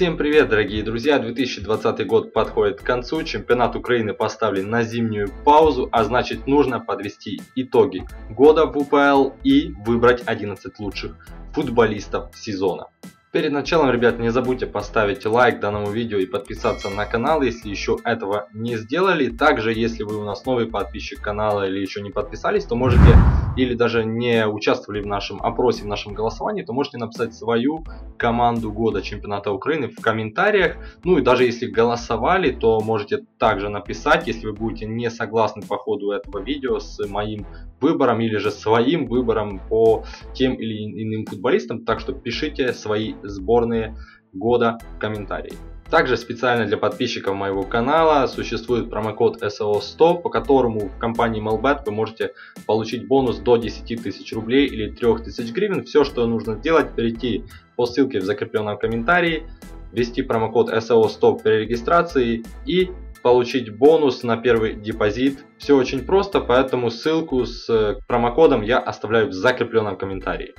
Всем привет, дорогие друзья! 2020 год подходит к концу, чемпионат Украины поставлен на зимнюю паузу, а значит нужно подвести итоги года в УПЛ и выбрать 11 лучших футболистов сезона. Перед началом, ребят, не забудьте поставить лайк данному видео и подписаться на канал, если еще этого не сделали. Также, если вы у нас новый подписчик канала или еще не подписались, то можете, или даже не участвовали в нашем опросе, в нашем голосовании, то можете написать свою команду года чемпионата Украины в комментариях. Ну и даже если голосовали, то можете также написать, если вы будете не согласны по ходу этого видео с моим выбором или же своим выбором по тем или иным футболистам. Так что пишите свои сборные года в комментарии. Также специально для подписчиков моего канала существует промокод SEO100, по которому в компании MLBet вы можете получить бонус до 10 тысяч рублей или 3000 гривен. Все, что нужно сделать, перейти по ссылке в закрепленном комментарии, ввести промокод SEO100 при регистрации и получить бонус на первый депозит. Все очень просто, поэтому ссылку с промокодом я оставляю в закрепленном комментарии.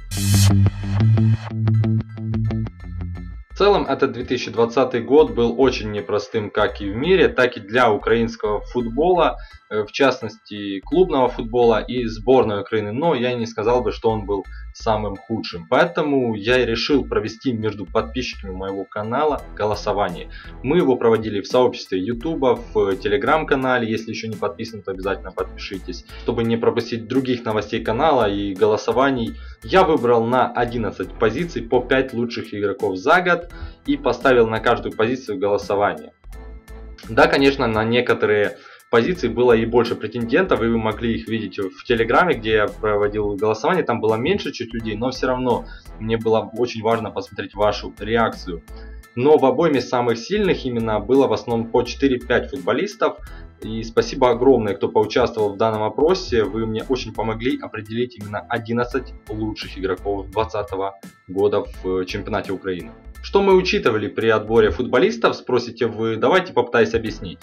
В целом, этот 2020 год был очень непростым как и в мире, так и для украинского футбола, в частности клубного футбола и сборной Украины, но я не сказал бы, что он был самым худшим. Поэтому я и решил провести между подписчиками моего канала голосование. Мы его проводили в сообществе YouTube, в телеграм-канале, если еще не подписаны, то обязательно подпишитесь. Чтобы не пропустить других новостей канала и голосований, я выбрал на 11 позиций по 5 лучших игроков за год и поставил на каждую позицию голосование. Да, конечно, на некоторые позиций было и больше претендентов, и вы могли их видеть в Телеграме, где я проводил голосование. Там было меньше чуть людей, но все равно мне было очень важно посмотреть вашу реакцию. Но в обойме самых сильных именно было в основном по 4-5 футболистов. И спасибо огромное, кто поучаствовал в данном опросе. Вы мне очень помогли определить именно 11 лучших игроков 2020 года в чемпионате Украины. Что мы учитывали при отборе футболистов, спросите вы, давайте попытаюсь объяснить.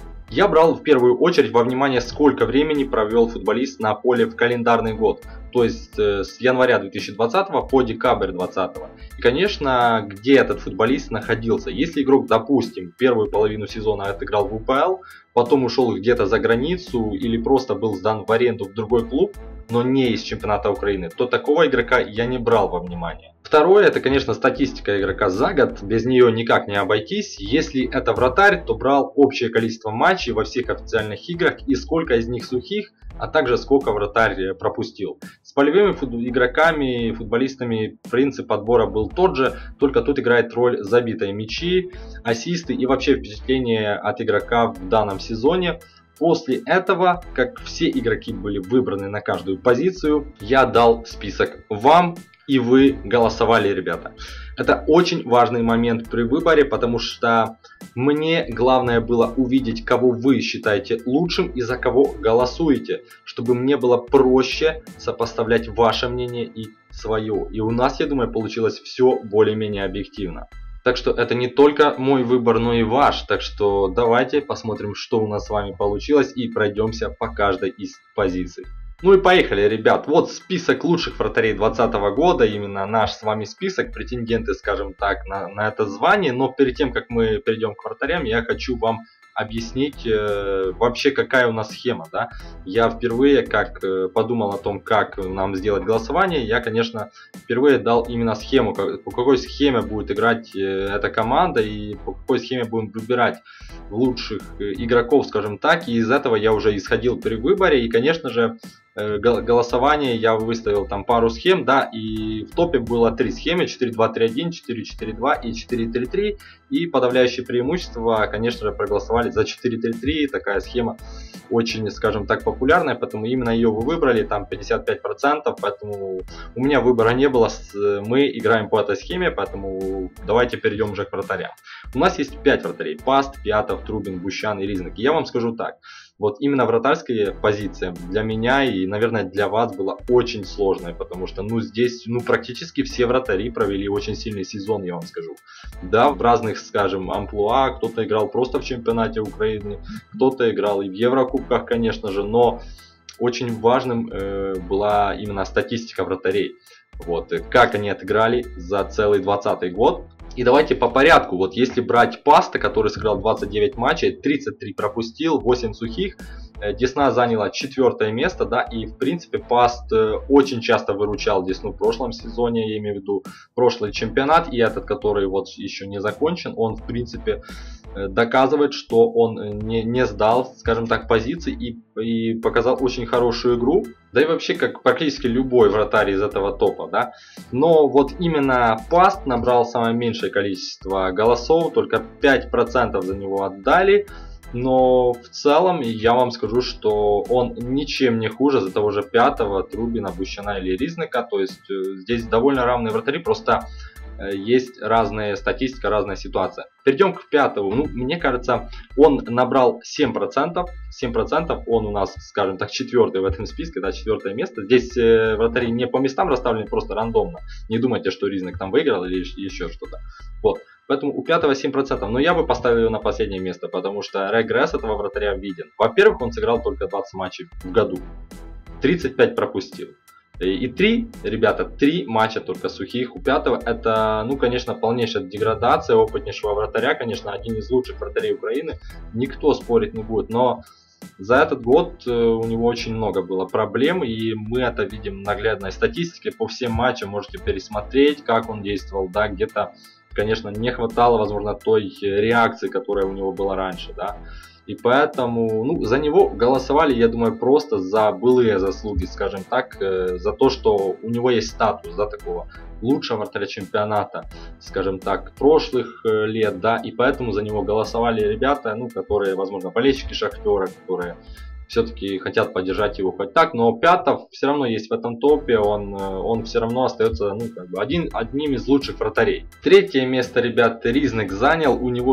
Я брал в первую очередь во внимание, сколько времени провел футболист на поле в календарный год. То есть с января 2020 по декабрь 2020. И, конечно, где этот футболист находился. Если игрок, допустим, первую половину сезона отыграл в УПЛ, потом ушел где-то за границу или просто был сдан в аренду в другой клуб, но не из чемпионата Украины, то такого игрока я не брал во внимание. Второе, это, конечно, статистика игрока за год, без нее никак не обойтись. Если это вратарь, то брал общее количество матчей во всех официальных играх и сколько из них сухих, а также сколько вратарь пропустил. С полевыми игроками, футболистами принцип отбора был тот же, только тут играет роль забитые мячи, ассисты и вообще впечатление от игрока в данном сезоне. После этого, как все игроки были выбраны на каждую позицию, я дал список вам, и вы голосовали, ребята. Это очень важный момент при выборе, потому что мне главное было увидеть, кого вы считаете лучшим и за кого голосуете, чтобы мне было проще сопоставлять ваше мнение и свое. И у нас, я думаю, получилось все более-менее объективно. Так что это не только мой выбор, но и ваш. Так что давайте посмотрим, что у нас с вами получилось, и пройдемся по каждой из позиций. Ну и поехали, ребят. Вот список лучших вратарей 2020 года. Именно наш с вами список. Претенденты, скажем так, на это звание. Но перед тем, как мы перейдем к вратарям, я хочу вам объяснить вообще, какая у нас схема. Да? Я впервые, как подумал о том, как нам сделать голосование, я, конечно, впервые дал именно схему, по какой схеме будет играть эта команда и по какой схеме будем выбирать лучших игроков, скажем так. И из этого я уже исходил при выборе. И, конечно же, голосование я выставил там пару схем, да, и в топе было 3 схемы: 4-2-3-1, 4-4-2 и 4-3-3. И подавляющее преимущество, конечно же, проголосовали за 4-3-3. Такая схема очень, скажем так, популярная, поэтому именно ее вы выбрали, там 55%, поэтому у меня выбора не было, мы играем по этой схеме, поэтому давайте перейдем уже к вратарям. У нас есть 5 вратарей: Паст, Пятов, Трубин, Бущан и Ризник. И я вам скажу так, вот именно вратарская позиция для меня и, наверное, для вас была очень сложная, потому что, здесь, практически все вратари провели очень сильный сезон, я вам скажу. Да, в разных, скажем, амплуа, кто-то играл просто в чемпионате Украины, кто-то играл и в Еврокубках, конечно же, но очень важным была именно статистика вратарей. Вот, как они отыграли за целый 2020 год. И давайте по порядку. Вот если брать Паста, который сыграл 29 матчей, 33 пропустил, 8 сухих. Десна заняла 4 место, да, и в принципе Паст очень часто выручал Десну в прошлом сезоне, я имею в виду прошлый чемпионат и этот, который вот еще не закончен, он в принципе доказывает, что он не сдал, скажем так, позиции и показал очень хорошую игру, да и вообще как практически любой вратарь из этого топа, да. Но вот именно Паст набрал самое меньшее количество голосов, только 5% за него отдали. Но в целом я вам скажу, что он ничем не хуже за того же пятого Трубина, Бущана или Ризника. То есть здесь довольно равные вратари, просто есть разная статистика, разная ситуация. Перейдем к пятому. Ну, мне кажется, он набрал 7%. 7% он у нас, скажем так, четвертый в этом списке, да, 4 место. Здесь вратари не по местам расставлены, просто рандомно. Не думайте, что Ризник там выиграл или еще что-то. Вот. Поэтому у пятого 7%. Но я бы поставил его на последнее место, потому что регресс этого вратаря виден. Во-первых, он сыграл только 20 матчей в году. 35 пропустил. И 3 матча только сухих у пятого. Это, ну, конечно, полнейшая деградация опытнейшего вратаря. Конечно, один из лучших вратарей Украины. Никто спорить не будет. Но за этот год у него очень много было проблем. И мы это видим в наглядной статистике. По всем матчам можете пересмотреть, как он действовал. Да, где-то, конечно, не хватало, возможно, той реакции, которая у него была раньше, да. И поэтому, ну, за него голосовали, я думаю, просто за былые заслуги, скажем так, за то, что у него есть статус, да, такого лучшего вратаря чемпионата, скажем так, прошлых лет, да, и поэтому за него голосовали ребята, ну, которые, возможно, болельщики Шахтера, которые все-таки хотят поддержать его хоть так, но Пятов все равно есть в этом топе, он все равно остается, ну, как бы одним из лучших вратарей. Третье место, ребят, Ризник занял, у него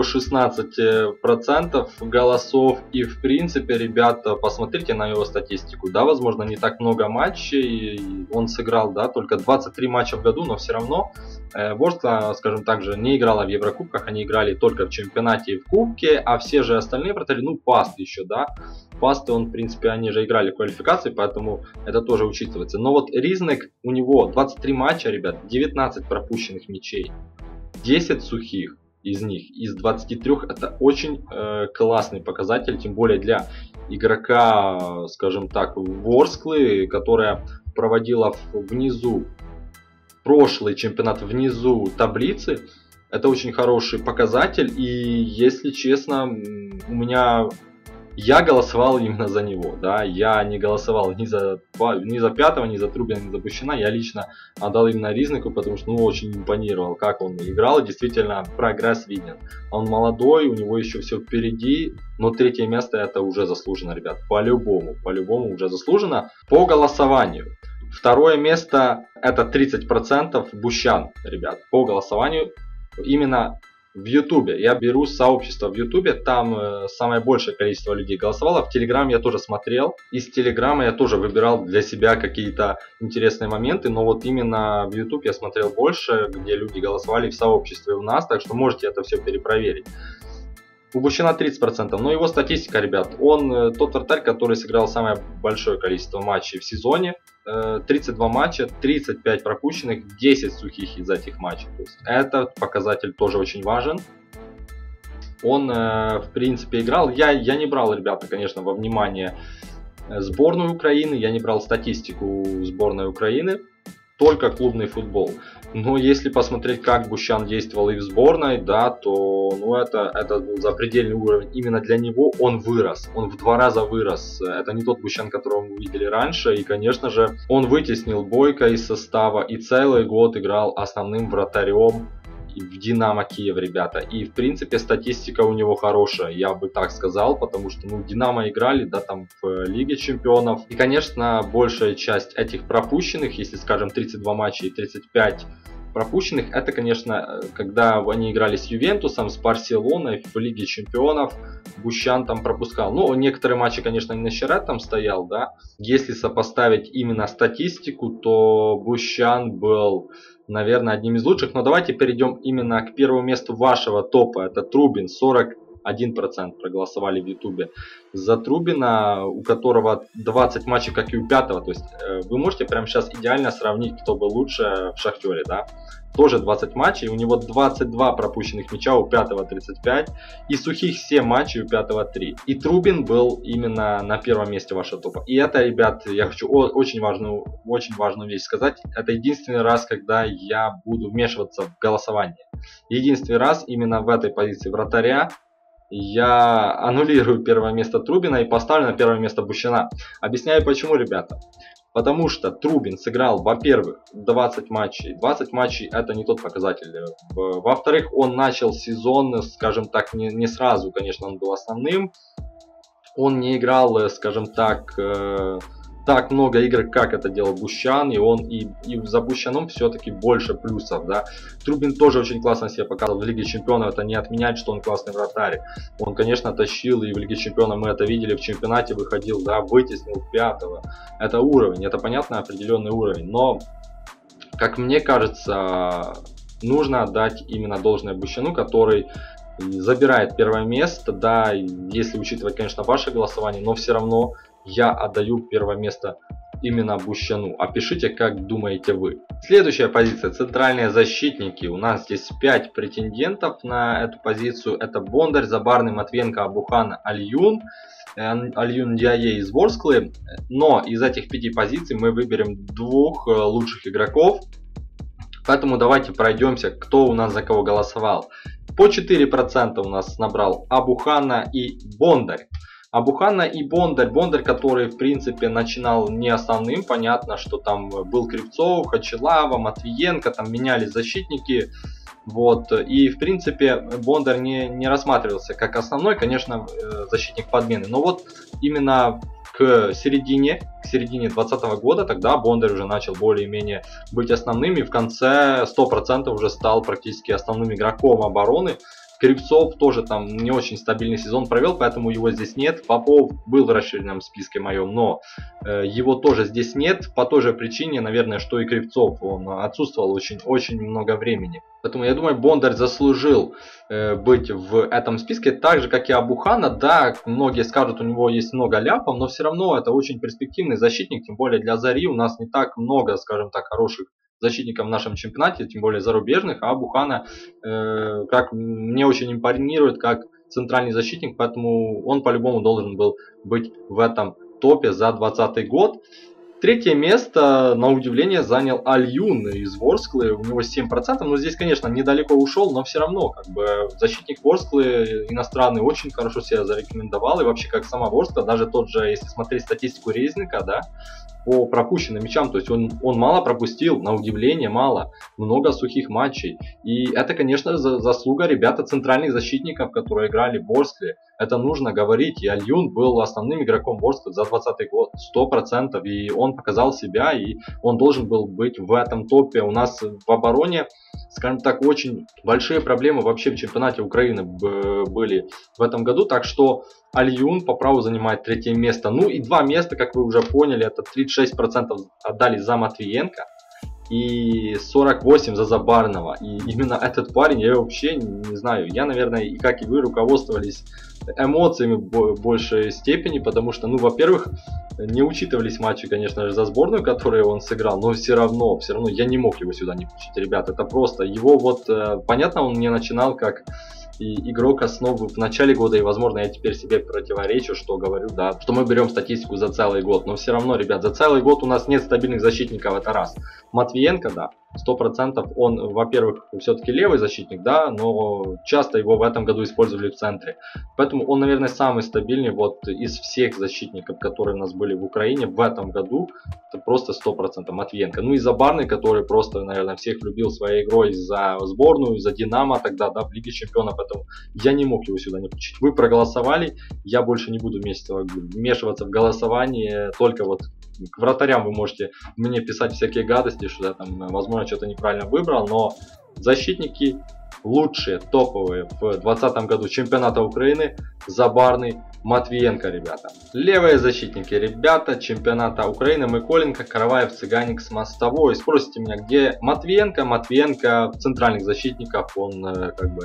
16% голосов, и в принципе, ребята, посмотрите на его статистику, да, возможно, не так много матчей, он сыграл, да, только 23 матча в году, но все равно Ворскла, скажем так же, не играла в Еврокубках, они играли только в чемпионате и в Кубке, а все же остальные вратари, ну, Паст еще, да, Пасты, он, в принципе, они же играли в квалификации, поэтому это тоже учитывается. Но вот Ризник, у него 23 матча, ребят, 19 пропущенных мячей, 10 сухих из них, из 23, это очень классный показатель, тем более для игрока, скажем так, Ворсклы, которая проводила внизу, прошлый чемпионат внизу таблицы. Это очень хороший показатель, и если честно, у меня... Я голосовал именно за него, да, я не голосовал ни за Пятого, ни за Трубина, ни за Бущана, я лично отдал именно Ризнику, потому что, ну, очень импонировал, как он играл, и действительно прогресс виден. Он молодой, у него еще все впереди, но третье место это уже заслуженно, ребят, по-любому уже заслуженно. По голосованию. Второе место это 30% Бущан, ребят, по голосованию именно в Ютубе. Я беру сообщество в Ютубе, там самое большее количество людей голосовало. В Телеграме я тоже смотрел. Из Телеграма я тоже выбирал для себя какие-то интересные моменты. Но вот именно в Ютуб я смотрел больше, где люди голосовали в сообществе у нас. Так что можете это все перепроверить. У Бущана 30%, но его статистика, ребят, он тот вратарь, который сыграл самое большое количество матчей в сезоне. 32 матча, 35 пропущенных, 10 сухих из этих матчей. То есть этот показатель тоже очень важен. Он, в принципе, играл. Я не брал, ребята, конечно, во внимание сборную Украины, я не брал статистику сборной Украины, только клубный футбол. Но если посмотреть, как Бущан действовал и в сборной, да, то, ну, это запредельный уровень. Именно для него он вырос, он в 2 раза вырос. Это не тот Бущан, которого мы видели раньше. И, конечно же, он вытеснил Бойко из состава и целый год играл основным вратарем в Динамо Киев, ребята. И, в принципе, статистика у него хорошая, я бы так сказал, потому что, ну, Динамо играли, да, там в Лиге Чемпионов. И, конечно, большая часть этих пропущенных, если, скажем, 32 матча и 35 пропущенных, это, конечно, когда они играли с Ювентусом, с Барселоной в Лиге Чемпионов, Бущан там пропускал. Ну, некоторые матчи, конечно, не на Щерет там стоял, да. Если сопоставить именно статистику, то Бущан был, наверное, одним из лучших. Но давайте перейдем именно к первому месту вашего топа. Это Трубин, 41 1% проголосовали в Ютубе за Трубина, у которого 20 матчей, как и у пятого. То есть вы можете прямо сейчас идеально сравнить, кто был лучше в Шахтере, да? Тоже 20 матчей, у него 22 пропущенных мяча, у пятого 35, и сухих 7 матчей, у пятого 3. И Трубин был именно на первом месте вашего топа. И это, ребят, я хочу очень важную вещь сказать. Это единственный раз, когда я буду вмешиваться в голосование. Единственный раз именно в этой позиции вратаря я аннулирую первое место Трубина и поставлю на первое место Бущана. Объясняю почему, ребята. Потому что Трубин сыграл, во-первых, 20 матчей. 20 матчей это не тот показатель. Во-вторых, он начал сезон, скажем так, не сразу, конечно, он был основным. Он не играл, скажем так много игр, как это делал Бущан, и за Бущаном все-таки больше плюсов, да. Трубин тоже очень классно себя показывал в Лиге Чемпионов, это не отменяет, что он классный вратарь. Он, конечно, тащил, и в Лиге Чемпионов мы это видели, в чемпионате выходил, да, вытеснил пятого. Это уровень, это понятно, определенный уровень, но, как мне кажется, нужно отдать именно должное Бущану, который забирает первое место, да, если учитывать, конечно, ваше голосование, но все равно я отдаю первое место именно Бущану. А пишите, как думаете вы. Следующая позиция — центральные защитники. У нас здесь 5 претендентов на эту позицию. Это Бондарь, Забарный, Матвиенко, Абухан, Альюн. Альюн Диае из Ворсклы. Но из этих 5 позиций мы выберем 2 лучших игроков. Поэтому давайте пройдемся, кто у нас за кого голосовал. По 4% у нас набрал Абухана и Бондарь. Абухана и Бондарь. Бондарь, который, в принципе, начинал не основным. Понятно, что там был Кривцов, Хачилава, Матвиенко, там менялись защитники. Вот. И, в принципе, Бондарь не рассматривался как основной, конечно, защитник подмены. Но вот именно к середине 2020 года, тогда Бондарь уже начал более-менее быть основным. И в конце 100% уже стал практически основным игроком обороны. Кривцов тоже там не очень стабильный сезон провел, поэтому его здесь нет. Попов был в расширенном списке моем, но его тоже здесь нет. По той же причине, наверное, что и Кривцов. Он отсутствовал очень много времени. Поэтому я думаю, Бондарь заслужил быть в этом списке. Так же, как и Абухана. Да, многие скажут, у него есть много ляпов, но все равно это очень перспективный защитник. Тем более для Зари у нас не так много, скажем так, хороших защитников в нашем чемпионате, тем более зарубежных, а Абухана, как мне очень импонирует, как центральный защитник, поэтому он по-любому должен был быть в этом топе за 2020 год. Третье место, на удивление, занял Альюн из Ворсклы, у него 7%, но здесь, конечно, недалеко ушел, но все равно, как бы, защитник Ворсклы иностранный очень хорошо себя зарекомендовал, и вообще, как сама Ворскла, даже тот же, если смотреть статистику Резника, да, по пропущенным мячам, то есть он мало пропустил, на удивление мало, много сухих матчей. И это, конечно, заслуга ребята центральных защитников, которые играли в Ворскле. Это нужно говорить. И Альюн был основным игроком Ворсклы за 2020 год, 100%. И он показал себя, и он должен был быть в этом топе. У нас в обороне, скажем так, очень большие проблемы вообще в чемпионате Украины были в этом году. Так что Альюн по праву занимает третье место. Ну и 2 места, как вы уже поняли, это 36% отдали за Матвиенко и 48% за Забарного. И именно этот парень, я вообще не знаю, я, наверное, и как и вы, руководствовались эмоциями в большей степени, потому что, ну, во-первых, не учитывались матчи, конечно же, за сборную, которые он сыграл, но все равно я не мог его сюда не включить, ребят. Это просто его понятно, он не начинал как и игрок основы в начале года, и, возможно, я теперь себе противоречу, что говорю, да, что мы берем статистику за целый год. Но все равно, ребят, за целый год у нас нет стабильных защитников, это раз. Матвиенко, да, 100%, он, во-первых, все-таки левый защитник, да, но часто его в этом году использовали в центре. Поэтому он, наверное, самый стабильный вот из всех защитников, которые у нас были в Украине в этом году. Это просто 100% Матвиенко. Ну и Забарный, который просто, наверное, всех любил своей игрой за сборную, за Динамо тогда, да, в Лиге Чемпионов. Поэтому я не мог его сюда не включить. Вы проголосовали, я больше не буду вмешиваться в голосование, только вот к вратарям вы можете мне писать всякие гадости, что я там, возможно, что-то неправильно выбрал, но защитники лучшие, топовые в 2020 году чемпионата Украины: Забарный, Матвиенко, ребята. Левые защитники, ребята, чемпионата Украины: Миколенко, Караваев, Цыганик, с Мостовой. Спросите меня, где Матвиенко? Матвиенко в центральных защитников, он как бы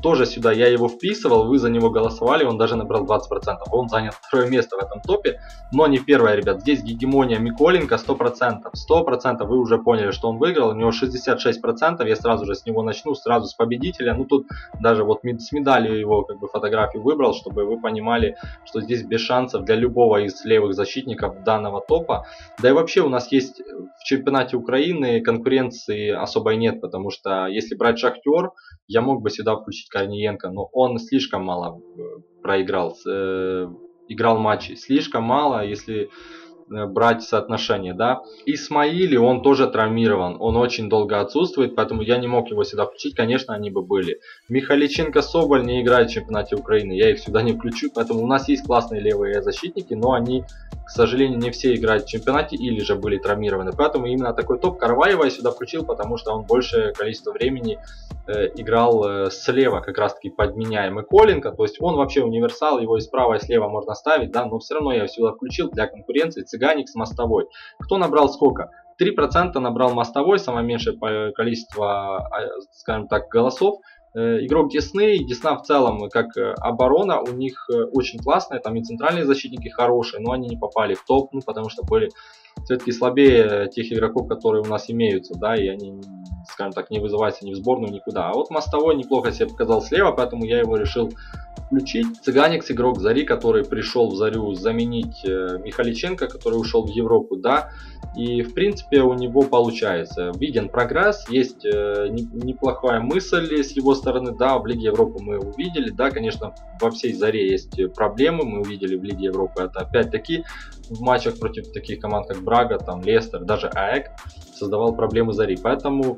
тоже сюда я его вписывал, вы за него голосовали, он даже набрал 20%. Он занял второе место в этом топе, но не первое, ребят. Здесь гегемония Миколенко 100%. 100% вы уже поняли, что он выиграл. У него 66%. Я сразу же с него начну, сразу с победителя. Ну тут даже вот с медалью его как бы фотографию выбрал, чтобы вы понимали, что здесь без шансов для любого из левых защитников данного топа. Да и вообще у нас есть в чемпионате Украины конкуренции особой нет, потому что если брать Шахтер, я мог бы сюда включить Корниенко, но он слишком мало проиграл, играл матчи, слишком мало, если брать соотношение, да. Исмаили, он тоже травмирован, он очень долго отсутствует, поэтому я не мог его сюда включить, конечно, они бы были. Михаличенко, Соболь не играют в чемпионате Украины, я их сюда не включу, поэтому у нас есть классные левые защитники, но они, к сожалению, не все играют в чемпионате или же были травмированы, поэтому именно такой топ Караваева я сюда включил, потому что он большее количество времени играл слева, как раз таки подменяя Миколенко, то есть он вообще универсал, его и справа и слева можно ставить, да, но все равно я сюда включил для конкуренции. Цыганик с Мостовой. Кто набрал сколько? 3% набрал Мостовой, самое меньшее количество, скажем так, голосов. Игрок Десны, Десна в целом как оборона у них очень классная, там и центральные защитники хорошие, но они не попали в топ, ну, потому что были все-таки слабее тех игроков, которые у нас имеются, да, и они, скажем так, не вызываются ни в сборную, никуда. А вот Мостовой неплохо себя показал слева, поэтому я его решил включить. Цыганикс, игрок Зари, который пришел в Зарю заменить Михаличенко, который ушел в Европу, да, и в принципе у него получается. Виден прогресс, есть неплохая мысль с его стороны, да, в Лиге Европы мы увидели, да, конечно, во всей Заре есть проблемы, мы увидели в Лиге Европы, это опять-таки в матчах против таких команд, как Брага, там, Лестер, даже АЭК создавал проблемы Зари, поэтому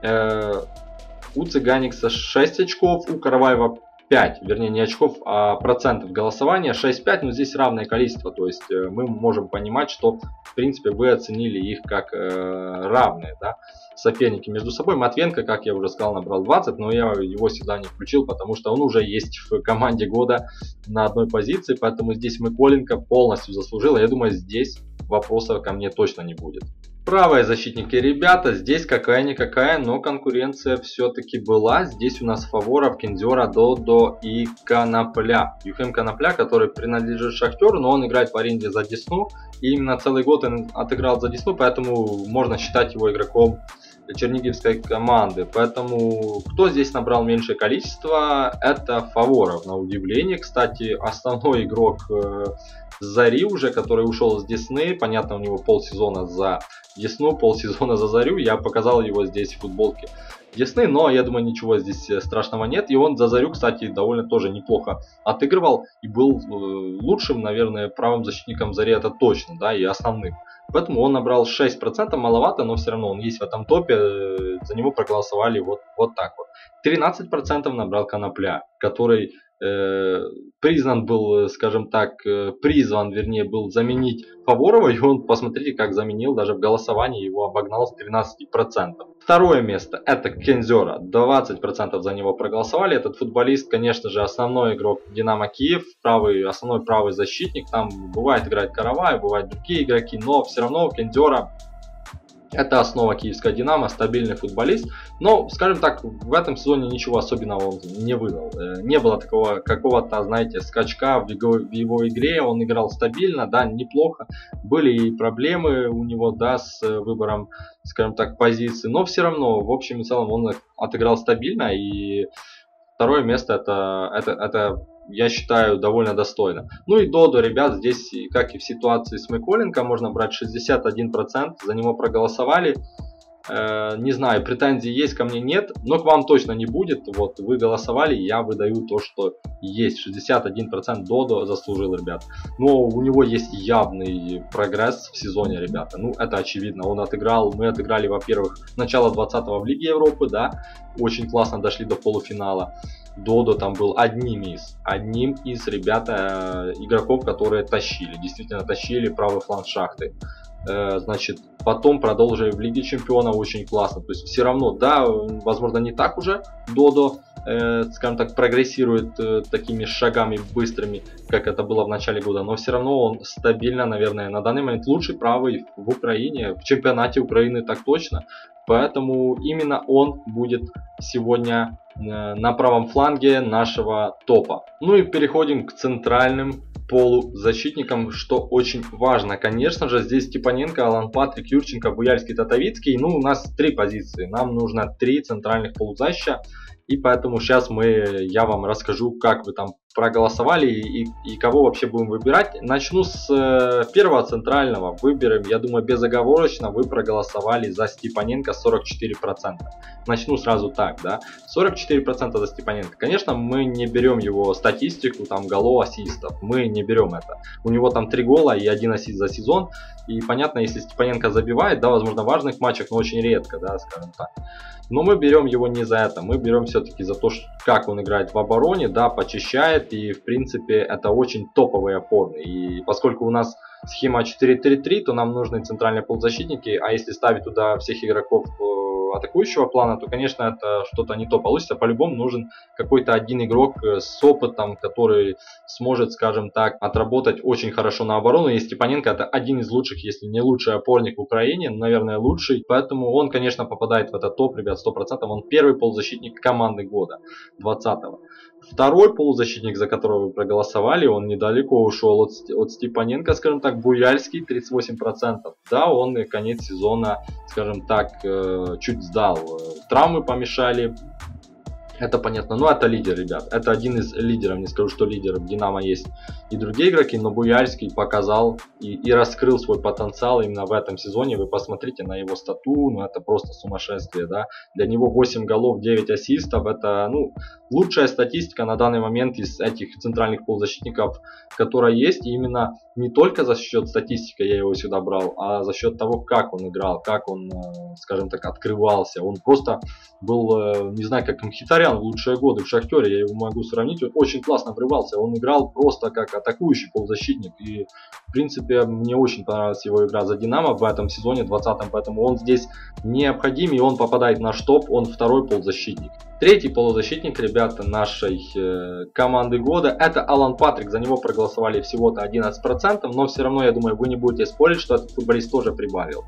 у Цыганикса 6 очков, у Караваева 5, вернее не очков, а процентов голосования 6-5, но здесь равное количество, то есть мы можем понимать, что в принципе вы оценили их как равные, да, соперники между собой. Матвенко, как я уже сказал, набрал 20, но я его сюда не включил, потому что он уже есть в команде года на одной позиции, поэтому здесь Миколенко полностью заслужил, я думаю, здесь вопросов ко мне точно не будет. Правые защитники, ребята, здесь какая-никакая, но конкуренция все-таки была. Здесь у нас Фаворов, Кинзера, Додо и Конопля. Ефим Конопля, который принадлежит Шахтеру, но он играет в аренде за Десну. И именно целый год он отыграл за Десну, поэтому можно считать его игроком черниговской команды. Поэтому кто здесь набрал меньшее количество, это Фаворов, на удивление. Кстати, основной игрок Зари уже, который ушел с Десны, понятно, у него полсезона за Десну, полсезона за Зарю, я показал его здесь в футболке Десны, но я думаю, ничего здесь страшного нет, и он за Зарю, кстати, довольно тоже неплохо отыгрывал и был лучшим, наверное, правым защитником Зари, это точно, да, и основным. Поэтому он набрал 6%, маловато, но все равно он есть в этом топе, за него проголосовали вот так вот. 13% набрал Конопля, который признан был, скажем так, призван, вернее, был заменить Фаворова, и он, посмотрите, как заменил, даже в голосовании его обогнал с 13%. Второе место, это Кензера, 20% за него проголосовали. Этот футболист, конечно же, основной игрок Динамо Киев, основной правый защитник, там бывает играет Караваев, бывают другие игроки, но все равно Кензера это основа киевского Динамо, стабильный футболист. Но, скажем так, в этом сезоне ничего особенного он не выдал. Не было такого какого-то, знаете, скачка в его игре. Он играл стабильно, да, неплохо. Были и проблемы у него, да, с выбором, скажем так, позиции. Но все равно, в общем и целом, он отыграл стабильно. И второе место это я считаю, довольно достойно. Ну и Додо, ребят, здесь, как и в ситуации с Миколенко, можно брать 61%, за него проголосовали. Не знаю, претензий есть, ко мне нет, но к вам точно не будет. Вот, вы голосовали, я выдаю то, что есть. 61% Додо заслужил, ребят. Но у него есть явный прогресс в сезоне, ребята. Ну, это очевидно. Он отыграл, мы отыграли, во-первых, начало 20-го в Лиге Европы, да. Очень классно дошли до полуфинала. Додо там был одним из ребята игроков, которые тащили, действительно тащили правый фланг Шахты. значит, потом продолжили в Лиге Чемпионов очень классно. То есть все равно, да, возможно, не так уже Додо, скажем так, прогрессирует такими шагами быстрыми, как это было в начале года, но все равно он стабильно, наверное, на данный момент лучший правый в Украине, в чемпионате Украины так точно. Поэтому именно он будет сегодня на правом фланге нашего топа. Ну и переходим к центральным полузащитникам, что очень важно. Конечно же, здесь Степаненко, Алан Патрик, Юрченко, Буяльский, Татовицкий. Ну, у нас 3 позиции. Нам нужно 3 центральных полузащита. И поэтому сейчас я вам расскажу, как вы там проголосовали и кого вообще будем выбирать. Начну с первого центрального. Выберем, я думаю, безоговорочно вы проголосовали за Степаненко 44%. Начну сразу так, да. 44% за Степаненко. Конечно, мы не берем его статистику, там, голов, ассистов. Мы не берем это. У него там 3 гола и 1 ассист за сезон. И понятно, если Степаненко забивает, да, возможно, в важных матчах, но очень редко, да, скажем так. Но мы берем его не за это, мы берем все-таки за то, как он играет в обороне, да, почищает, и в принципе это очень топовые опорные. И поскольку у нас схема 4-3-3, то нам нужны центральные полузащитники, а если ставить туда всех игроков атакующего плана, то, конечно, это что-то не то получится. По-любому нужен какой-то один игрок с опытом, который сможет, скажем так, отработать очень хорошо на оборону. И Степаненко это один из лучших, если не лучший опорник в Украине, наверное, лучший. Поэтому он, конечно, попадает в этот топ, ребят, 100%. Он первый полузащитник команды года 20-го. Второй полузащитник, за которого вы проголосовали, он недалеко ушел от Степаненко, скажем так, Буяльский, 38%. Да, он конец сезона, скажем так, чуть сдал. Травмы помешали. Это понятно, но это лидер, ребят. Это один из лидеров. Не скажу, что лидер в Динамо есть и другие игроки, но Буяльский показал и раскрыл свой потенциал именно в этом сезоне. Вы посмотрите на его стату, ну это просто сумасшествие, да. Для него 8 голов, 9 ассистов. Это, ну, лучшая статистика на данный момент из этих центральных полузащитников, которая есть. И именно не только за счет статистики я его сюда брал, а за счет того, как он играл, как он, скажем так, открывался. Он просто был, не знаю, как Мхитарян в лучшие годы в Шахтере, я его могу сравнить, он очень классно врывался, он играл просто как атакующий полузащитник, и в принципе мне очень понравилась его игра за Динамо в этом сезоне 20-м, поэтому он здесь необходим, и он попадает в наш топ, он второй полузащитник. Третий полузащитник, ребята, нашей команды года, это Алан Патрик, за него проголосовали всего-то 11%, но все равно, я думаю, вы не будете спорить, что этот футболист тоже прибавил.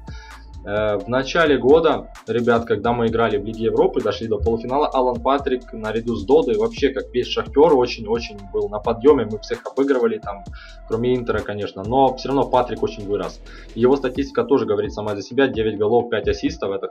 В начале года, ребят, когда мы играли в Лиге Европы, дошли до полуфинала, Алан Патрик наряду с Додой, вообще как весь Шахтер, очень-очень был на подъеме, мы всех обыгрывали, там, кроме Интера, конечно, но все равно Патрик очень вырос. Его статистика тоже говорит сама за себя, 9 голов, 5 ассистов, это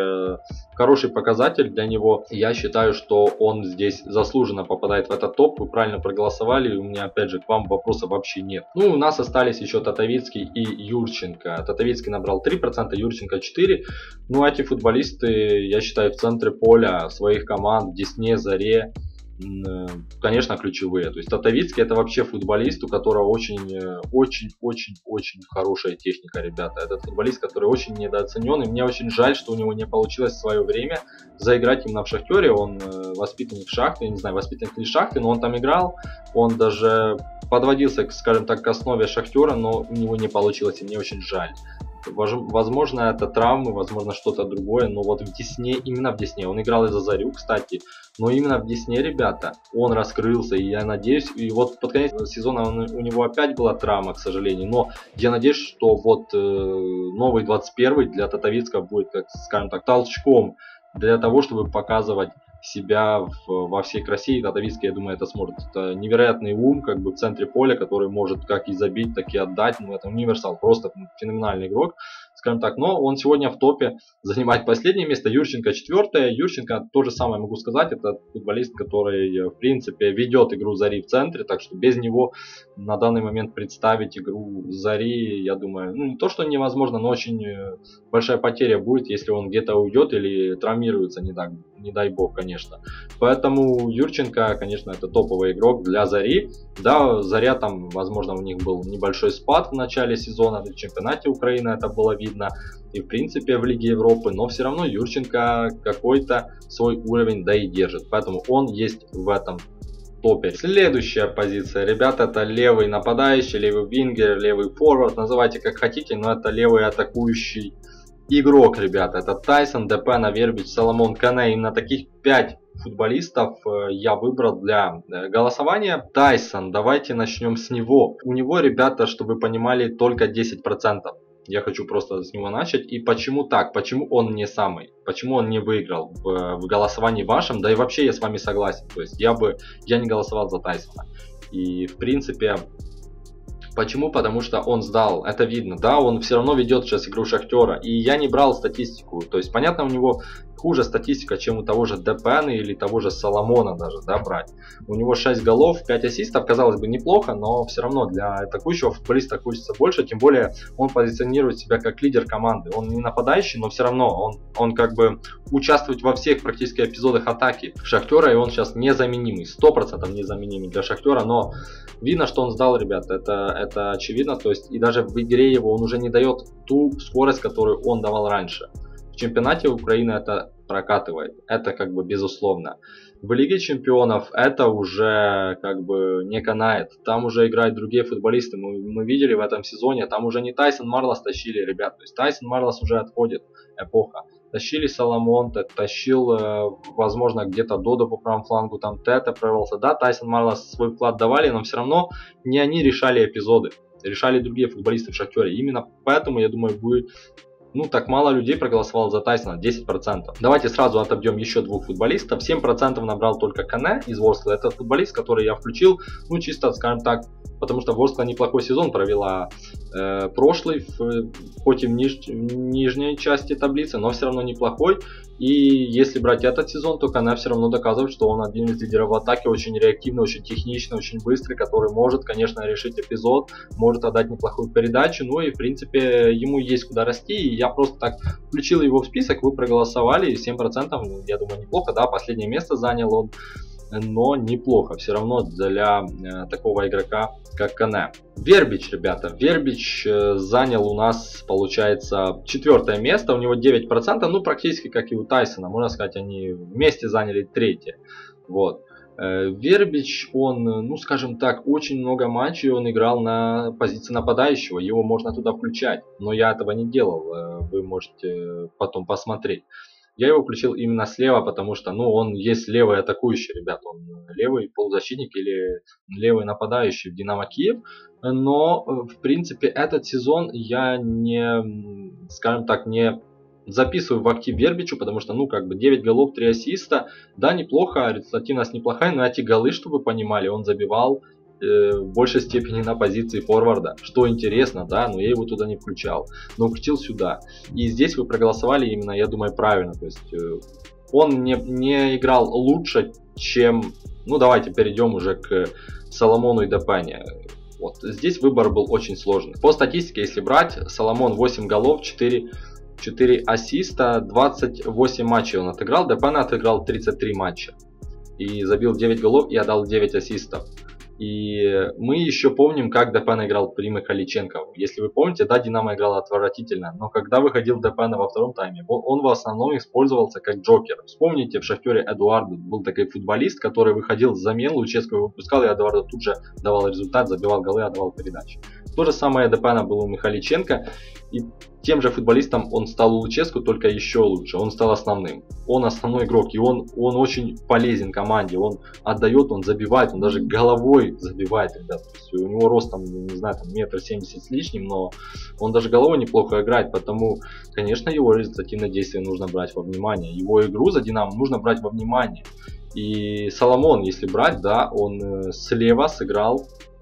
хороший показатель для него. Я считаю, что он здесь заслуженно попадает в этот топ, вы правильно проголосовали, у меня опять же к вам вопросов вообще нет. Ну, у нас остались еще Татовицкий и Юрченко. Татовицкий набрал 3%, Юрченко 4. Ну, эти футболисты, я считаю, в центре поля своих команд, в Десне, Заре, конечно, ключевые. То есть Татовицкий это вообще футболист, у которого очень-очень-очень хорошая техника, ребята. Этот футболист, который очень недооценен, и мне очень жаль, что у него не получилось в свое время заиграть именно в Шахтере. Он воспитанник Шахты, я не знаю, воспитанник ли Шахты, но он там играл, он даже подводился, скажем так, к основе Шахтера, но у него не получилось, и мне очень жаль. Возможно, это травмы, возможно, что-то другое, но вот в Десне, именно в Десне, он играл и за Зарю, кстати, но именно в Десне, ребята, он раскрылся, и я надеюсь, и вот под конец сезона у него опять была травма, к сожалению, но я надеюсь, что вот новый 21-й для Татовицкого будет, как, скажем так, толчком для того, чтобы показывать себя во всей красе. И Татовицкий, я думаю, это сможет. Это невероятный ум, как бы в центре поля, который может как и забить, так и отдать. Ну, это универсал, просто феноменальный игрок, скажем так. Но он сегодня в топе занимает последнее место. Юрченко 4-е. Юрченко, то же самое могу сказать, это футболист, который, в принципе, ведет игру Зари в центре, так что без него на данный момент представить игру Зари, я думаю, ну, не то, что невозможно, но очень большая потеря будет, если он где-то уйдет или травмируется, не дай бог, конечно. Поэтому Юрченко, конечно, это топовый игрок для Зари. Да, Заря там, возможно, у них был небольшой спад в начале сезона, в чемпионате Украины это было видно, и в принципе в Лиге Европы, но все равно Юрченко какой-то свой уровень да и держит. Поэтому он есть в этом топере. Следующая позиция, ребята, это левый нападающий, левый вингер, левый форвард, называйте как хотите, но это левый атакующий игрок, ребята. Это Тайсон, Депена, Вербич, Соломон, Кане. Именно таких 5 футболистов я выбрал для голосования. Тайсон, давайте начнем с него. У него, ребята, чтобы вы понимали, только 10%. Я хочу просто с него начать. И почему так? Почему он не самый? Почему он не выиграл в голосовании вашем? Да и вообще я с вами согласен. То есть я не голосовал за Тайсона. И в принципе... Почему? Потому что он сдал, это видно, да, он все равно ведет сейчас игру Шахтера. И я не брал статистику, то есть понятно, у него хуже статистика, чем у того же Депена или того же Соломона даже, да, брать. У него 6 голов, 5 ассистов, казалось бы, неплохо, но все равно для атакующего футболиста хочется больше, тем более он позиционирует себя как лидер команды. Он не нападающий, но все равно он как бы участвует во всех практически эпизодах атаки Шахтера, и он сейчас незаменимый, 100% незаменимый для Шахтера, но видно, что он сдал, ребята, это очевидно, то есть и даже в игре его он уже не дает ту скорость, которую он давал раньше. В чемпионате Украины это прокатывает, это как бы безусловно. В Лиге Чемпионов это уже как бы не канает, там уже играют другие футболисты, мы видели в этом сезоне, там уже не Тайсон Марлос тащили, ребят, то есть Тайсон Марлос уже отходит, эпоха. Тащили Соломон, тащил, возможно, где-то Додо по правому флангу, там Тета прорвался. Да, Тайсон Марлос свой вклад давали, но все равно не они решали эпизоды. Решали другие футболисты в Шахтере. Именно поэтому, я думаю, будет... так мало людей проголосовало за Тайсона, 10%. Давайте сразу отобьем еще 2 футболистов. 7% набрал только Кане из Ворскла. Это футболист, который я включил, чисто, скажем так, потому что Ворскла неплохой сезон провела прошлый, хоть и в нижней части таблицы, но все равно неплохой. И если брать этот сезон, то Кане все равно доказывает, что он один из лидеров в атаке, очень реактивный, очень техничный, очень быстрый, который может, конечно, решить эпизод, может отдать неплохую передачу, и в принципе ему есть куда расти. И я просто так включил его в список, вы проголосовали, 7%, я думаю, неплохо, да, последнее место занял он, но неплохо все равно для такого игрока, как Кане. Вербич, ребята, Вербич занял у нас, получается, 4 место, у него 9%, практически как и у Тайсона, можно сказать, они вместе заняли 3-е. Вот. Вербич, он, скажем так, очень много матчей он играл на позиции нападающего, его можно туда включать, но я этого не делал, вы можете потом посмотреть. Я его включил именно слева, потому что, он есть левый атакующий, ребят, он левый полузащитник или левый нападающий в Динамо Киев, но, в принципе, этот сезон я не, скажем так, не записываю в актив Вербичу, потому что, 9 голов, 3 ассиста, да, неплохо, результативность неплохая, но эти голы, чтобы вы понимали, он забивал в большей степени на позиции форварда, что интересно, да, но я его туда не включал, но включил сюда. И здесь вы проголосовали именно, я думаю, правильно, то есть он не играл лучше, чем, давайте перейдем уже к Соломону и Депене. Вот здесь выбор был очень сложный. По статистике, если брать, Соломон 8 голов, 4 ассиста, 28 матчей он отыграл, Депена отыграл 33 матча и забил 9 голов и отдал 9 ассистов. И мы еще помним, как Депена играл при Михайличенко. Если вы помните, да, Динамо играл отвратительно, но когда выходил Депена во втором тайме, он в основном использовался как джокер. Вспомните, в Шахтере Эдуард был такой футболист, который выходил с замен, Луческу выпускал, и Эдуарду тут же давал результат, забивал голы, отдавал передачи. То же самое Депена было у Михайличенко, и тем же футболистом он стал у Луческу, только еще лучше. Он стал основным. Он основной игрок, и он очень полезен команде. Он отдает, он забивает, он даже головой забивает, ребят. У него рост там, не знаю, там 1,70 м с лишним, но он даже головой неплохо играет, потому, конечно, его результативное действие нужно брать во внимание. Его игру за Динамо нужно брать во внимание. И Соломон, если брать, да, он слева сыграл.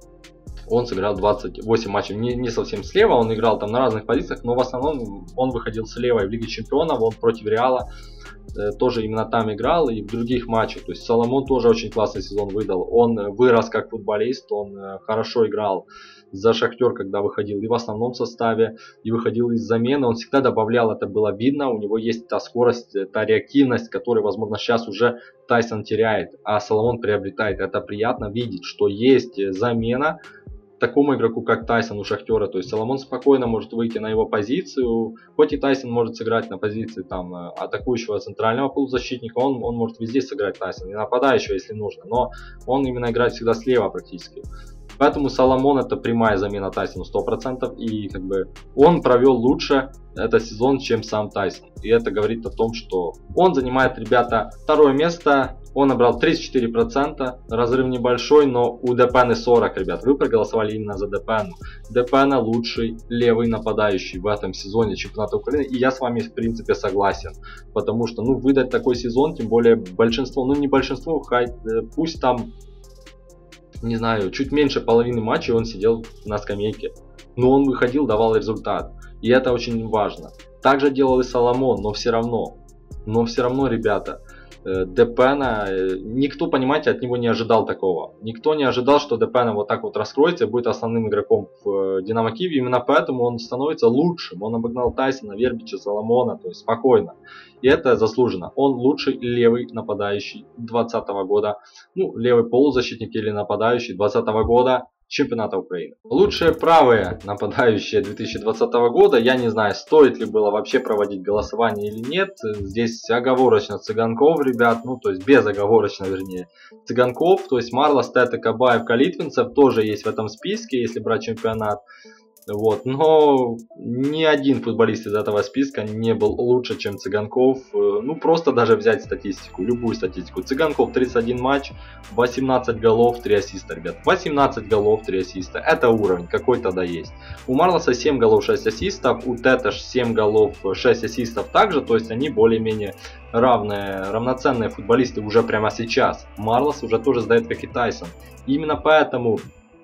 Он сыграл 28 матчей, не совсем слева, он играл там на разных позициях, но в основном он выходил слева и в Лиге Чемпионов, он против Реала тоже именно там играл и в других матчах. То есть Соломон тоже очень классный сезон выдал, он вырос как футболист, он хорошо играл за Шахтер, когда выходил и в основном составе, и выходил из замены, он всегда добавлял, это было видно, у него есть та скорость, та реактивность, которую, возможно, сейчас уже Тайсон теряет, а Соломон приобретает. Это приятно видеть, что есть замена, такому игроку, как Тайсон у Шахтера. То есть Соломон спокойно может выйти на его позицию. Хоть и Тайсон может сыграть на позиции там атакующего центрального полузащитника, он может везде сыграть Тайсон, и нападающего, если нужно. Но он именно играет всегда слева практически. Поэтому Соломон это прямая замена Тайсону 100%. И как бы он провел лучше этот сезон, чем сам Тайсон. И это говорит о том, что он занимает, ребята, второе место. Он набрал 34%, разрыв небольшой, но у Депены 40, ребят. Вы проголосовали именно за Депену. Депена лучший левый нападающий в этом сезоне чемпионата Украины. И я с вами в принципе согласен. Потому что, ну, выдать такой сезон, тем более большинство, ну не большинство, пусть там, не знаю, чуть меньше половины матчей он сидел на скамейке. Но он выходил, давал результат. И это очень важно. Также делал и Соломон, но все равно, ребята, Депена, никто, понимаете, от него не ожидал такого. Никто не ожидал, что Депена вот так вот раскроется и будет основным игроком в Динамо Киеве. Именно поэтому он становится лучшим. Он обогнал Тайсона, Вербича, Соломона, то есть спокойно. И это заслуженно. Он лучший левый нападающий 2020 года. Ну, левый полузащитник или нападающий 2020 года чемпионата Украины. Лучшие правые нападающие 2020 года. Я не знаю, стоит ли было вообще проводить голосование или нет. Здесь оговорочно Цыганков, ребят. Ну, то есть безоговорочно, вернее. Цыганков, то есть Марлос, Тете, Кабаев, Калитвинцев тоже есть в этом списке, если брать чемпионат. Вот, но ни один футболист из этого списка не был лучше, чем Цыганков. Ну, просто даже взять статистику, любую статистику. Цыганков 31 матч, 18 голов, 3 ассиста, ребят. 18 голов, 3 ассиста. Это уровень, какой-то да есть. У Марлоса 7 голов, 6 ассистов. У Тетеш 7 голов, 6 ассистов также. То есть они более-менее равноценные футболисты уже прямо сейчас. Марлос уже тоже сдает, как и Тайсон. Именно поэтому...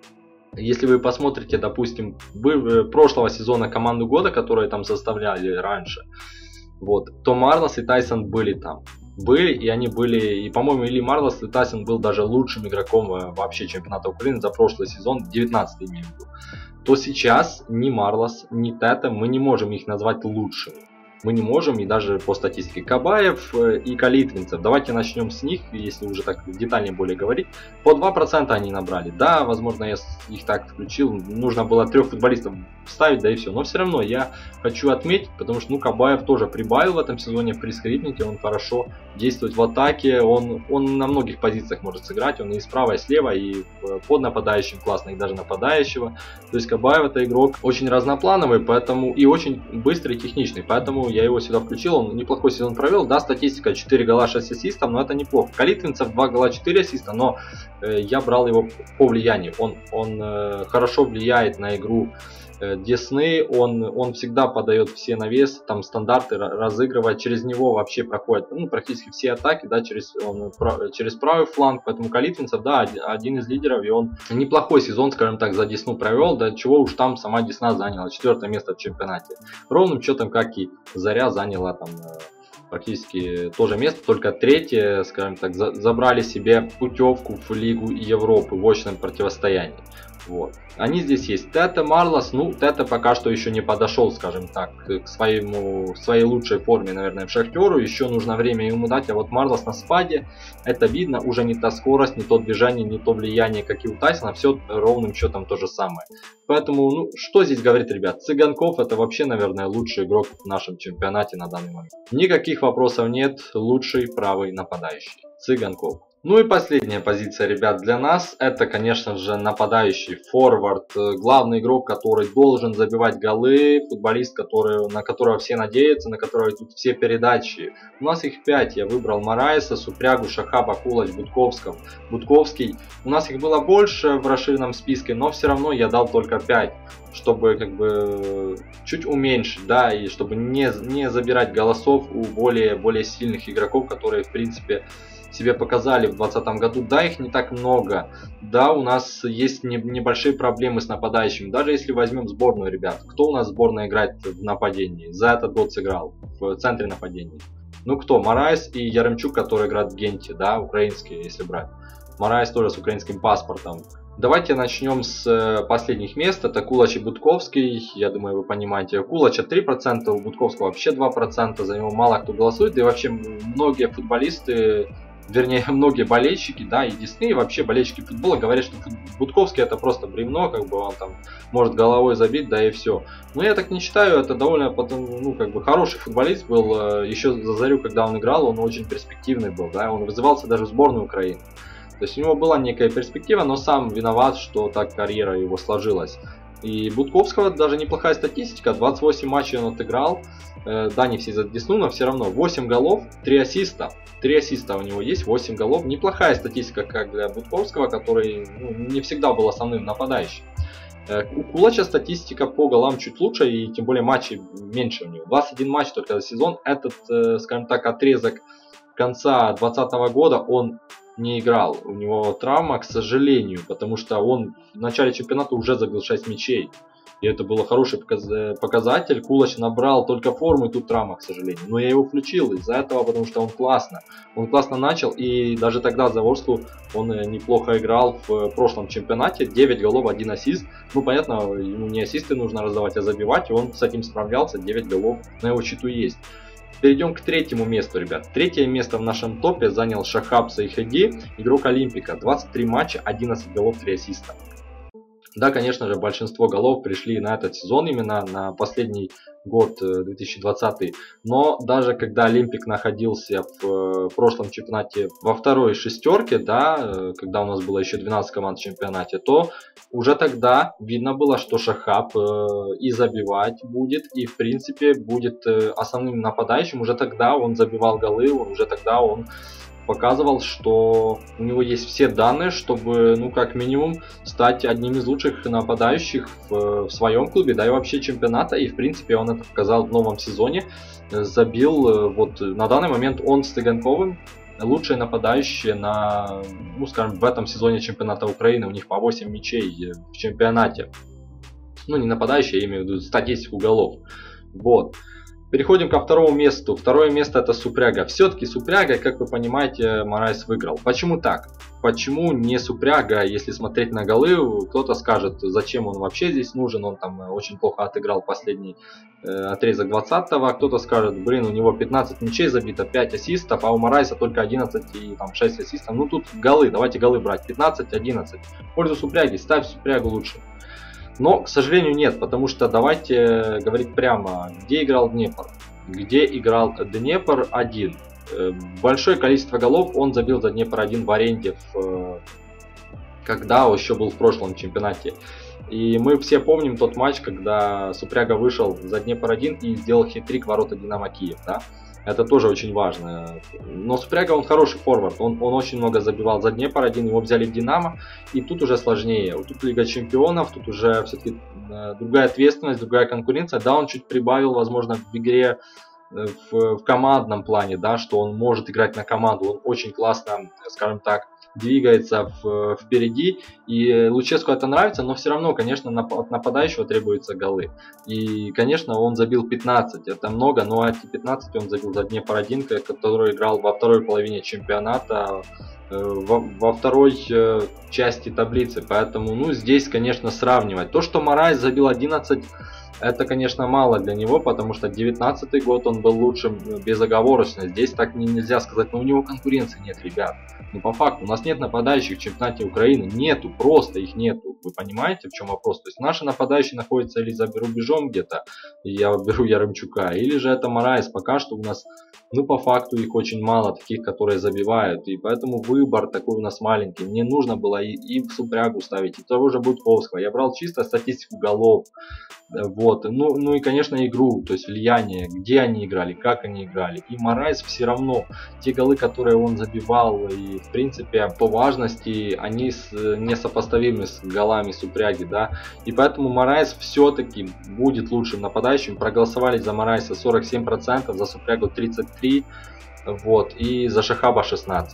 Если вы посмотрите, допустим, прошлого сезона команду года, которую там составляли раньше, вот, то Марлос и Тайсон были там. И они были, и по-моему, или Марлос, или Тайсон был даже лучшим игроком вообще чемпионата Украины за прошлый сезон, 19-й имею в виду. То сейчас ни Марлос, ни Тета, мы не можем их назвать лучшими. Мы не можем, и даже по статистике Кабаев и Калитвинцев. Давайте начнем с них, если уже так детальнее более говорить. По 2% они набрали. Да, возможно, я их так включил. Нужно было 3 футболистов вставить, да и все. Но все равно я хочу отметить, потому что, ну, Кабаев тоже прибавил в этом сезоне при Скрипнике. Он хорошо действует в атаке. Он на многих позициях может сыграть. Он и справа, и слева, и под нападающим классно, и даже нападающего. То есть Кабаев это игрок очень разноплановый, поэтому и очень быстрый, техничный. Поэтому я его сюда включил, он неплохой сезон провел, да, статистика 4 гола, 6 ассистов, но это неплохо. Калитвинцев 2 гола, 4 ассиста, но я брал его по влиянию, он хорошо влияет на игру Десны, он всегда подает все навесы, там стандарты разыгрывает, через него вообще проходят, ну, практически все атаки, да, через правый фланг, поэтому Калитвинцев, да, один из лидеров, и он неплохой сезон, скажем так, за Десну провел, да, чего уж там сама Десна заняла 4-е место в чемпионате, ровным счетом, как и Заря заняла там практически то же место, только 3-е, скажем так, забрали себе путевку в Лигу Европы в очном противостоянии. Вот. Они здесь есть. Тета, Марлос, ну, Тета пока что еще не подошел, скажем так, к своей лучшей форме, наверное, в Шахтеру. Еще нужно время ему дать, а вот Марлос на спаде, это видно, уже не та скорость, не то движение, не то влияние, как и у Тайсона, все ровным счетом то же самое. Поэтому, ну, что здесь говорить, ребят? Цыганков это вообще, наверное, лучший игрок в нашем чемпионате на данный момент. Никаких вопросов нет, лучший правый нападающий. Цыганков. Ну и последняя позиция, ребят, для нас, это, конечно же, нападающий, форвард, главный игрок, который должен забивать голы, футболист, на которого все надеются, на которого идут все передачи. У нас их 5, я выбрал Мараеса, Супрягу, Шахаба, Кулач, Будковский. У нас их было больше в расширенном списке, но все равно я дал только 5, чтобы как бы чуть уменьшить, да, и чтобы не забирать голосов у более сильных игроков, которые, в принципе, себе показали в 2020 году. Да, их не так много. Да, у нас есть небольшие проблемы с нападающими. Даже если возьмем сборную, ребят. Кто у нас в сборной играет в нападении? За этот год сыграл в центре нападения. Ну кто? Мараес и Яремчук, который играет в Генте, да, украинские, если брать. Мараес тоже с украинским паспортом. Давайте начнем с последних мест. Это Кулач и Будковский. Я думаю, вы понимаете. У Кулача 3%, у Будковского вообще 2%. За него мало кто голосует. И вообще многие футболисты вернее, многие болельщики, да, и Дисней, и вообще болельщики футбола говорят, что Будковский это просто бревно, как бы он там может головой забить, да и все. Но я так не считаю, это довольно ну, как бы хороший футболист был, еще за Зарю, когда он играл, он очень перспективный был, да, он вызывался даже в сборную Украины. То есть у него была некая перспектива, но сам виноват, что так карьера его сложилась. И Будковского даже неплохая статистика, 28 матчей он отыграл, да, не все за Десну, но все равно 8 голов, 3 ассиста. 3 ассиста у него есть, 8 голов. Неплохая статистика, как для Будковского, который не всегда был основным нападающим. У Кулача статистика по голам чуть лучше, и тем более матчей меньше у него. 21 матч только за сезон. Этот, скажем так, отрезок конца 2020 года он не играл. У него травма, к сожалению, потому что он в начале чемпионата уже забил 6 мячей. И это был хороший показатель. Кулач набрал только форму, и тут травма, к сожалению. Но я его включил из-за этого, потому что он классно. Он классно начал, и даже тогда за Ворсклу он неплохо играл в прошлом чемпионате. 9 голов, 1 ассист. Ну, понятно, ему не ассисты нужно раздавать, а забивать. И он с этим справлялся, 9 голов на его счету есть. Перейдем к третьему месту, ребят. Третье место в нашем топе занял Шахаб Сайхеди, игрок Олимпика. 23 матча, 11 голов, 3 ассиста. Да, конечно же, большинство голов пришли на этот сезон, именно на последний год 2020. Но даже когда Олимпик находился в прошлом чемпионате во второй шестерке, да, когда у нас было еще 12 команд в чемпионате, то уже тогда видно было, что Шахаб и забивать будет, и в принципе будет основным нападающим. Уже тогда он забивал голы, уже тогда он показывал, что у него есть все данные, чтобы, ну, как минимум, стать одним из лучших нападающих в своем клубе, да и вообще чемпионата. И, в принципе, он это показал в новом сезоне. Забил, вот, на данный момент он с Цыганковым лучшие нападающие на, ну, скажем, в этом сезоне чемпионата Украины. У них по 8 мячей в чемпионате. Ну, не нападающие, я имею в виду статистику голов. Вот. Переходим ко второму месту. Второе место это Супряга. Все-таки Супряга, как вы понимаете, Морайс выиграл. Почему так? Почему не Супряга, если смотреть на голы? Кто-то скажет, зачем он вообще здесь нужен, он там очень плохо отыграл последний отрезок 20-го. Кто-то скажет, блин, у него 15 мячей забито, 5 ассистов, а у Морайса только 11 и там 6 ассистов. Ну тут голы, давайте голы брать. 15-11. В пользу Супряги, ставь Супрягу лучше. Но, к сожалению, нет, потому что давайте говорить прямо, где играл Днепр. Где играл Днепр 1. Большое количество голов он забил за Днепр 1 в аренде, когда еще был в прошлом чемпионате. И мы все помним тот матч, когда Супряга вышел за Днепр 1 и сделал хитрик ворота Динамо Киев. Да? Это тоже очень важно. Но Супряга, он хороший форвард. Он очень много забивал за Днепр 1. Его взяли в Динамо. И тут уже сложнее. Тут Лига Чемпионов. Тут уже все-таки другая ответственность, другая конкуренция. Да, он чуть прибавил, возможно, в игре в командном плане. Да, что он может играть на команду. Он очень классно, скажем так, двигается впереди, и Луческу это нравится, но все равно, конечно, от нападающего требуются голы. И, конечно, он забил 15, это много, но эти 15 он забил за Днепр 1, который играл во второй половине чемпионата, во второй части таблицы, поэтому, ну, здесь, конечно, сравнивать. То, что Морайс забил 11, это, конечно, мало для него, потому что 19-й год он был лучшим безоговорочно. Здесь так нельзя сказать, но у него конкуренции нет, ребят. Ну, по факту, у нас нет нападающих в чемпионате Украины. Нету, просто их нету. Вы понимаете, в чем вопрос? То есть наши нападающие находятся или за рубежом где-то, я беру Яремчука, или же это Морайс. Пока что у нас, ну, по факту их очень мало, таких, которые забивают. И поэтому выбор такой у нас маленький. Мне нужно было и в Супрягу ставить, и того же Будковского. Я брал чисто статистику голов. Вот. Ну и, конечно, игру, то есть влияние, где они играли, как они играли. И Морайс все равно, те голы, которые он забивал, и в принципе по важности, они несопоставимы с голами Супряги, да. И поэтому Морайс все-таки будет лучшим нападающим. Проголосовали за Морайса 47%, за Супрягу 33%, вот, и за Шахаба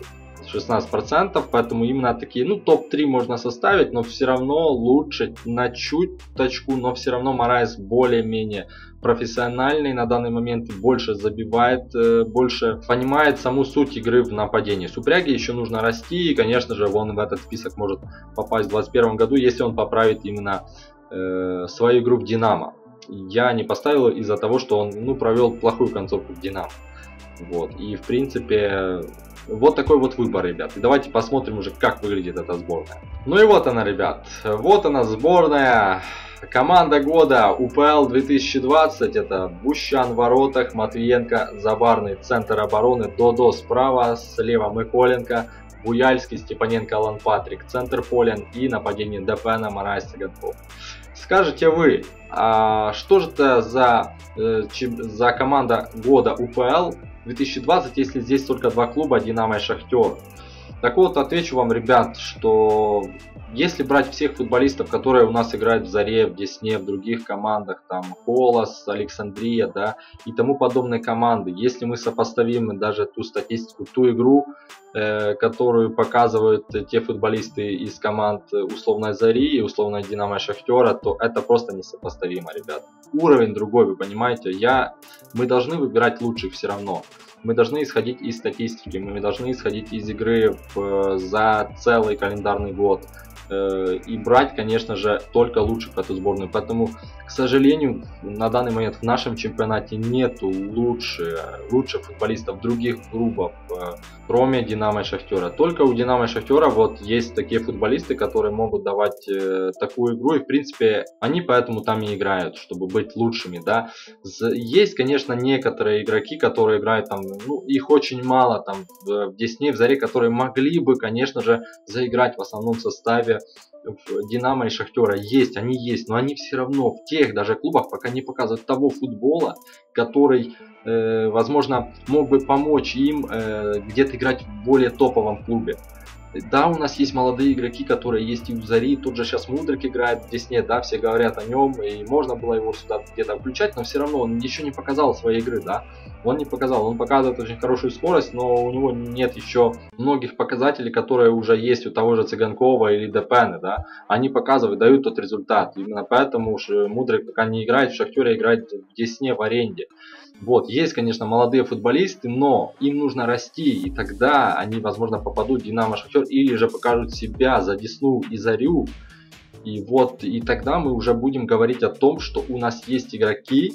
16%, поэтому именно такие, ну, топ-3 можно составить, но все равно лучше на чуточку, но все равно Морайс более-менее профессиональный на данный момент, больше забивает, больше понимает саму суть игры в нападении. Супряге еще нужно расти, и, конечно же, он в этот список может попасть в 2021 году, если он поправит именно свою игру в Динамо. Я не поставил из-за того, что он, ну, провел плохую концовку в Динамо. Вот. И в принципе Вот такой вот выбор, ребят. И давайте посмотрим уже, как выглядит эта сборная. Ну и вот она, ребят. Вот она сборная. Команда года УПЛ 2020. Это Бущан в воротах, Матвиенко, Забарный, центр обороны, Додо справа, слева Миколенко, Буяльский, Степаненко, Алан Патрик, центр поля и нападение Депена, Мараис, Цыганков. Скажете вы, а что же это за команда года УПЛ 2020, если здесь только два клуба, Динамо и Шахтер? Так вот, отвечу вам, ребят, что если брать всех футболистов, которые у нас играют в Заре, в Десне, в других командах, там Колос, Александрия, да, и тому подобные команды, если мы сопоставим даже ту статистику, ту игру, которую показывают те футболисты из команд условной Зари и условной Динамо и Шахтера, то это просто несопоставимо, ребят. Уровень другой, вы понимаете, мы должны выбирать лучших все равно. Мы должны исходить из статистики, мы должны исходить из игры за целый календарный год. И брать, конечно же, только лучших в эту сборную. Поэтому, к сожалению, на данный момент в нашем чемпионате нету лучших футболистов других клубов, кроме Динамо и Шахтера. Только у Динамо и Шахтера вот есть такие футболисты, которые могут давать такую игру. И, в принципе, они поэтому там и играют, чтобы быть лучшими. Да? Есть, конечно, некоторые игроки, которые играют там, ну, их очень мало там в Десне, в Заре, которые могли бы, конечно же, заиграть в основном составе в Динамо и Шахтера. Они есть, но они все равно в тех даже клубах пока не показывают того футбола, который, возможно, мог бы помочь им где-то играть в более топовом клубе. Да, у нас есть молодые игроки, которые есть и в Зари, тут же сейчас Мудрик играет в Десне, да, все говорят о нем, и можно было его сюда где-то включать, но все равно он еще не показал своей игры, да, он не показал, он показывает очень хорошую скорость, но у него нет еще многих показателей, которые уже есть у того же Цыганкова или Депена, да, они показывают, дают тот результат, именно поэтому уж Мудрик пока не играет в Шахтере, играет в Десне в аренде. Вот, есть, конечно, молодые футболисты, но им нужно расти, и тогда они, возможно, попадут в Динамо, Шахтер, или же покажут себя за Десну и Зарю. И вот, и тогда мы уже будем говорить о том, что у нас есть игроки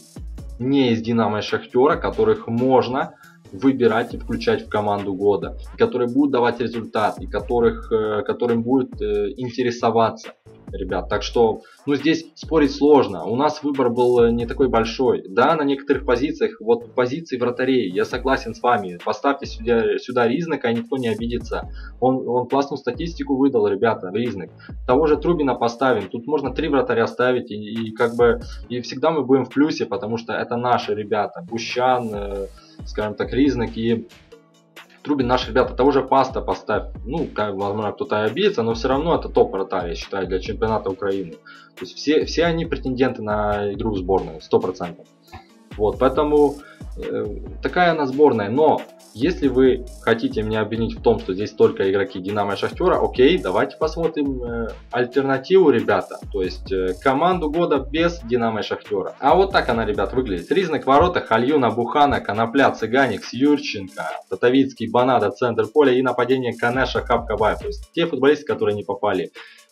не из Динамо и Шахтера, которых можно выбирать и включать в команду года, которые будут давать результат, и которым будет интересоваться. Ребят, так что, ну, здесь спорить сложно. У нас выбор был не такой большой. Да, на некоторых позициях, вот позиции вратарей, я согласен с вами. Поставьте сюда Ризнака, и никто не обидится. Он классную статистику выдал, ребята, Ризнак. Того же Трубина поставим. Тут можно 3 вратаря ставить, и всегда мы будем в плюсе, потому что это наши ребята. Бущан, скажем так, Ризнак и Трубин, наши ребята, того же Паста поставь. Ну, возможно, кто-то и обидится, но все равно это топ-вратарь, я считаю, для чемпионата Украины. То есть все они претенденты на игру в сборную, 100%. Вот, поэтому такая она сборная. Но если вы хотите меня обвинить в том, что здесь только игроки Динамо и Шахтера, окей, давайте посмотрим альтернативу, ребята. То есть команду года без Динамо и Шахтера. А вот так она, ребят, выглядит. Ризнак в воротах, Альюна, Бухана, Конопля, Цыганикс, Юрченко, Татовицкий, Банада, центр поля и нападение Канеша, Хабкабаев. То есть те футболисты, которые не попали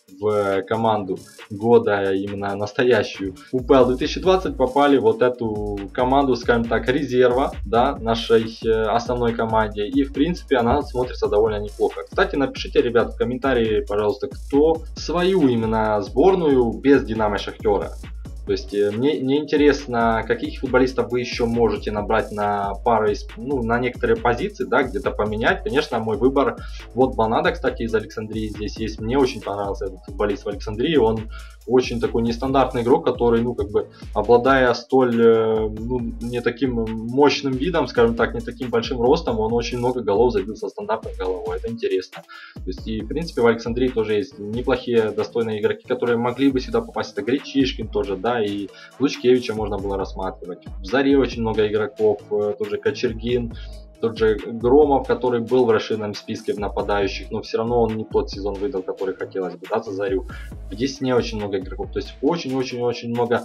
в команду года, именно настоящую УПЛ 2020, попали в вот эту команду, скажем так, резерва, да, нашей основной команде, и в принципе она смотрится довольно неплохо. Кстати, напишите, ребят, в комментарии, пожалуйста, кто свою именно сборную без Динамо и Шахтера. То есть мне интересно, каких футболистов вы еще можете набрать на пары, ну, на некоторые позиции, да, где-то поменять. Конечно, мой выбор, вот Банада, кстати, из Александрии здесь есть. Мне очень понравился этот футболист в Александрии. Он очень такой нестандартный игрок, который, ну, как бы, обладая столь, ну, не таким мощным видом, скажем так, не таким большим ростом, он очень много голов забил со стандартной головой. Это интересно. То есть, и, в принципе, в Александрии тоже есть неплохие, достойные игроки, которые могли бы сюда попасть. Это Гречишкин тоже, да, и Лучкевича можно было рассматривать. В Заре очень много игроков, тоже Кочергин, тот же Громов, который был в расширенном списке нападающих, но все равно он не тот сезон выдал, который хотелось бы, да, за Зарю. В Десне очень много игроков, то есть очень-очень-очень много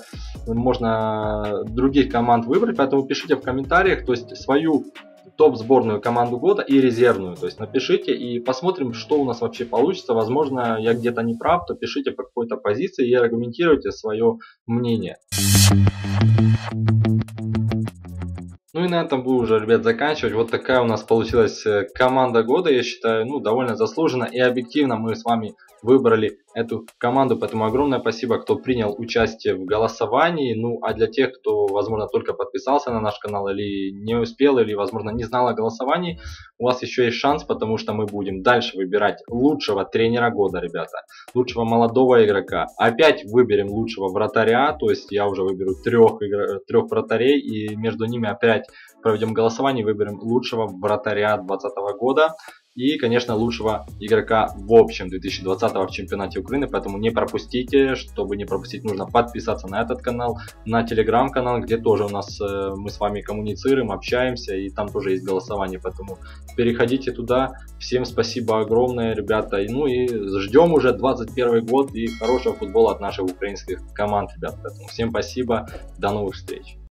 можно других команд выбрать, поэтому пишите в комментариях, то есть свою топ-сборную команду года и резервную. То есть напишите и посмотрим, что у нас вообще получится. Возможно, я где-то не прав, то пишите по какой-то позиции и аргументируйте свое мнение. Ну и на этом буду уже, ребят, заканчивать. Вот такая у нас получилась команда года, я считаю, ну, довольно заслуженно и объективно мы с вами выбрали эту команду, поэтому огромное спасибо, кто принял участие в голосовании. Ну, а для тех, кто, возможно, только подписался на наш канал или не успел, или, возможно, не знал о голосовании, у вас еще есть шанс, потому что мы будем дальше выбирать лучшего тренера года, ребята, лучшего молодого игрока. Опять выберем лучшего вратаря, то есть я уже выберу трех вратарей, и между ними опять проведем голосование и выберем лучшего вратаря 2020 года. И, конечно, лучшего игрока в общем 2020 в чемпионате Украины. Поэтому не пропустите. Чтобы не пропустить, нужно подписаться на этот канал, на телеграм-канал, где тоже у нас мы с вами коммуницируем, общаемся. И там тоже есть голосование. Поэтому переходите туда. Всем спасибо огромное, ребята. Ну и ждем уже 21 год и хорошего футбола от наших украинских команд, ребят. Поэтому всем спасибо. До новых встреч.